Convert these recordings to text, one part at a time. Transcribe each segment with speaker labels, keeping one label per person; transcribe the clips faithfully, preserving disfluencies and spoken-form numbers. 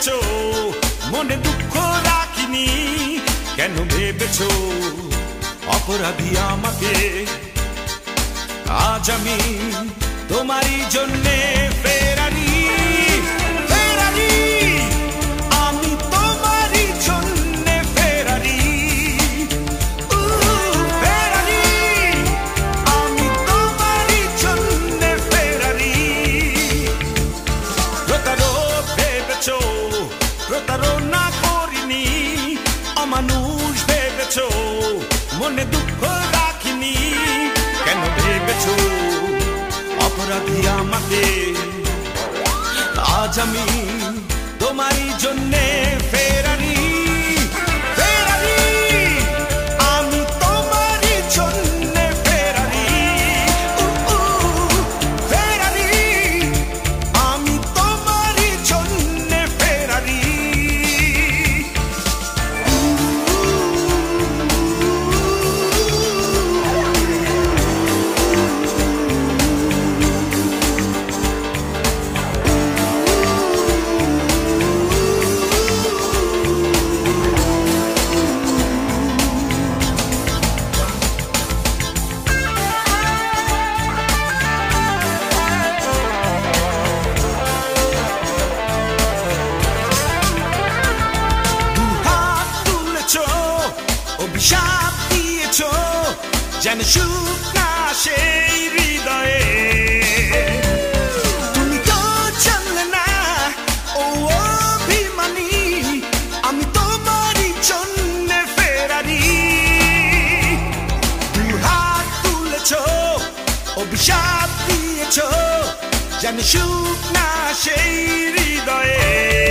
Speaker 1: ভেবেছো মনে দুঃখ রাখিনি, কেন ভেবেছো অপরাধী আমাকে? আজ আমি তোমারই জন্যে ফেরারি, ফেরারি, আমি তোমারই জন্যে ফেরারি, ফেরারি, আমি তোমারই জন্যে ফেরারি। প্রতারক ভেবেছো প্রতারণা করিনি, অমানুষ ভেবেছো মনে দুঃখ রাখিনি, কেন ভেবেছো অপরাধী আমাকে? আজ আমি তোমারই জন্যে ফেরারি, ফেরারি, আমি তোমারই জন্যে ফেরারি, ফেরারি, আমি তোমারই জন্যে ফেরারি। অভিশাপ দিয়েছো যেন সুখ না সেই হৃদয়ে, তুমি তো জানলে না ও অভিমানী, আমি তোমারই জন্যে ফেরারি। দুহাত তুলেছো অভিশাপ দিয়েছো যেন সুখ না সেই হৃদয়ে,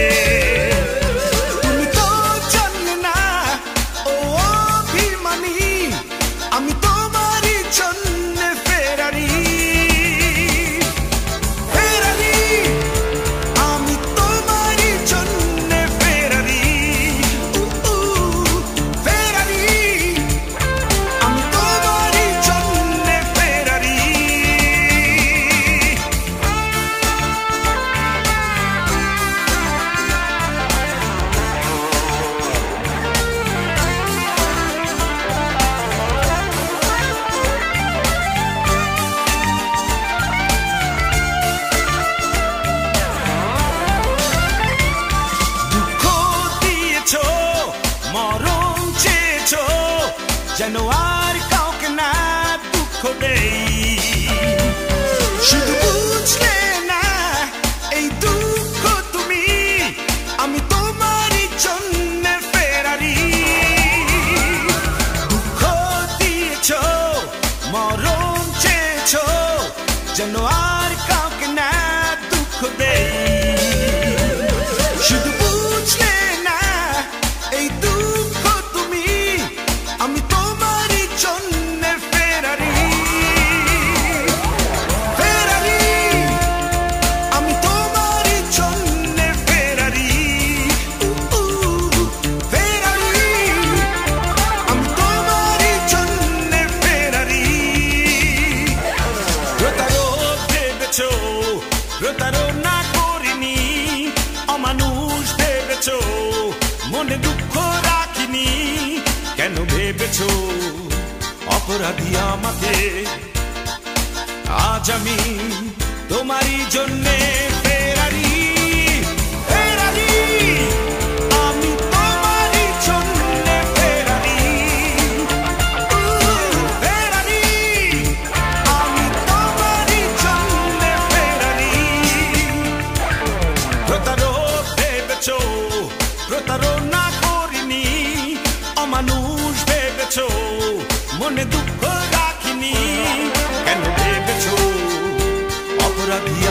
Speaker 1: আমি তোমারই জন্যে ফেরারি, ফেরারি, আমি তোমারই জন্যে ফেরারি, ফেরারি, আমি তোমারই জন্যে ফেরারি। মরণ চেয়েছো যেন আর কাউকে না দুঃখ দেই, শুধু বুঝলে না এই দুঃখ তুমি, আমি তোমারই জন্যে ফেরারি। দুঃখ দিয়েছো মরণ চেয়েছো যেন আর কাউকে না দুঃখ দেই, শুধু বুঝলে না এই দুঃখ তুমি, আমি তোমারই জন্যে ফেরারি, ফেরারি, আমি তোমারই জন্যে ফেরারি, ফেরারি, আমি তোমারই জন্যে ফেরারি। প্রতারক ভেবেছো প্রতারণা করিনি, অমানুষ ভেবেছো মনে দুঃখ রাখিনি, কেন ভেবেছো অপরাধী আমাকে? আজ আমি তোমারই জন্যে ফেরারি, ফেরারি, আমি তোমারই জন্যে ফেরারি, ফেরারি, আমি তোমারই জন্যে ফেরারি। প্রতারক ভেবেছো প্রতারণা করিনি, অমানুষ ভেবেছো মনে দুঃখ রাখিনি, কেন ভেবেছো অপরাধী